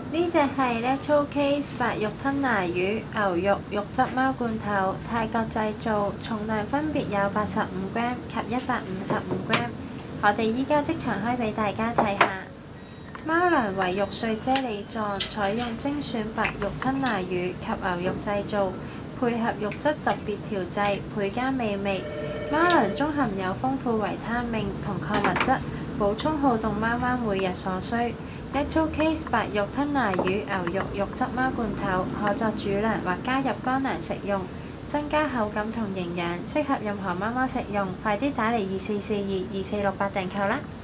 呢隻係 Natural Case 白肉吞拿魚、牛肉、肉汁貓罐頭，泰國製造，重量分別有85g 及155g。我哋依家即場開俾大家睇下。貓糧為肉碎啫喱狀，採用精選白肉吞拿魚及牛肉製造，配合肉質特別調製，倍加美味。貓糧中含有豐富維他命同礦物質，補充好動貓貓每日所需。Natural Case 白肉吞拿魚、牛肉、肉汁貓罐頭，可作主糧或加入乾糧食用，增加口感同營養，適合任何貓貓食用。快啲打嚟24422468訂購啦！